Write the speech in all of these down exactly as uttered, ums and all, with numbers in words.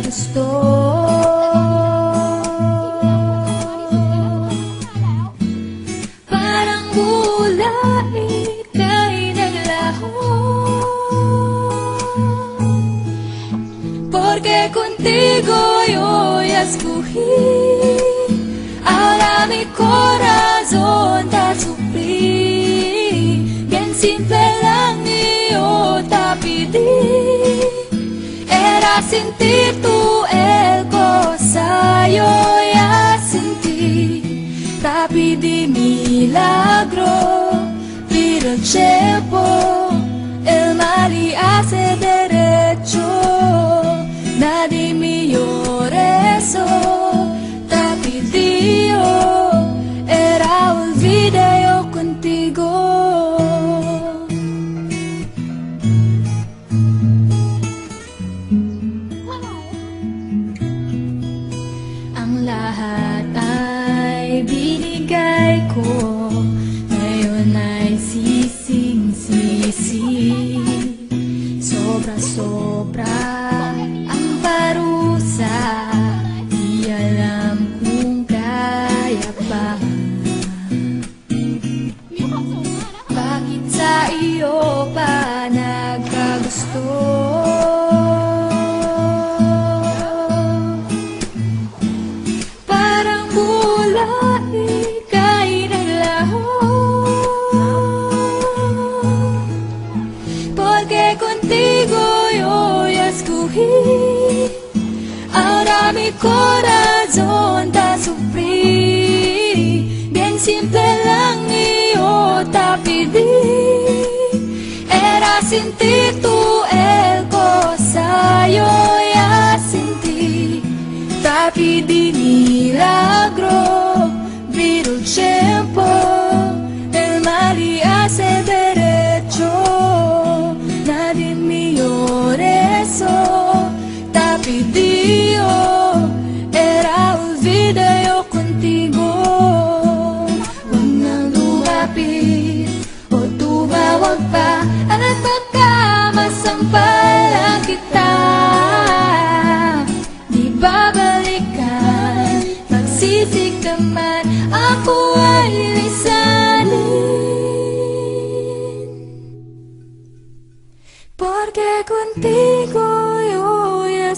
nagkagusto. Parang mula ika'y naglaho, porque contigo yo ya escogí. Ahora mi corazón te sufrí, bien simple lang yo te pedí. Era sentir tú el cosa yo ya sentí. Te pedí milagro, pero el tiempo el mal y hace derecho. Nadie me llore eso. Era olvidé yo contigo. Ang lahat ay binigay ko, ngayon ay sising-sisi. Sobra-sobra ang parusa, di alam kung kaya pa. Bakit sa iyo pa nagkagusto? Parang mula ika'y naglaho, porque contigo yo ya escogí. Ahora mi corazón te sufrí, bien simple lang yo te pedí. Era sentir tú el cosa yo ya sentí. Te pedí milagro, pero el tiempo el mal y hace derecho. Nadie me llore eso. Te pedí yo, era olvidé yo contigo. Huwag nang lumapit o tumawag pa, at baka masampalan kita. Di babalikan, magsisig naman ako ay lisanin. Porque contigo yo ya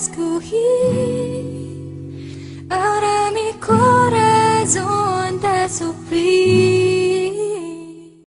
escogí. Ahora mi corazón te sufrí.